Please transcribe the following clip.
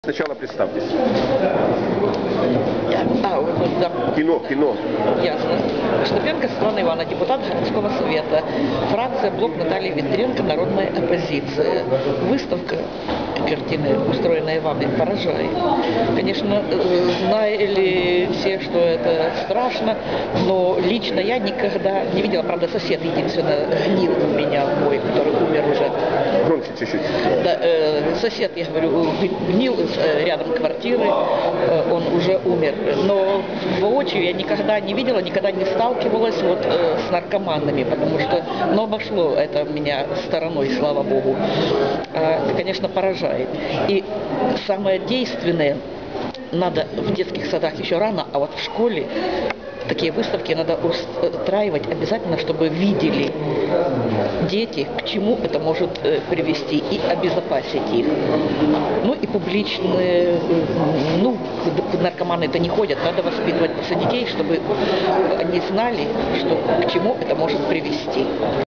Сначала представьтесь. Да. Кино. Ясно. Штепенко Светлана Ивановна, депутат городского совета. Фракция «Блок» Наталья Витренко, народная оппозиция. Выставка картины, устроенная вами, поражает. Конечно, знали все, что это страшно, но лично я никогда не видела, правда, сосед единственно гнил у меня мой, который умер уже. Громче чуть-чуть. Да, сосед, я говорю, гнил рядом квартиры, он уже умер. Но воочию я никогда не видела, никогда не сталкивалась вот с наркоманами, потому что, но обошло это меня стороной, слава богу. Это, конечно, поражает. И самое действенное, надо в детских садах еще рано, а вот в школе такие выставки надо устраивать обязательно, чтобы видели дети, к чему это может привести, и обезопасить их. Ну и публичные, наркоманы это не ходят, надо воспитывать детей, чтобы они знали, что к чему это может привести.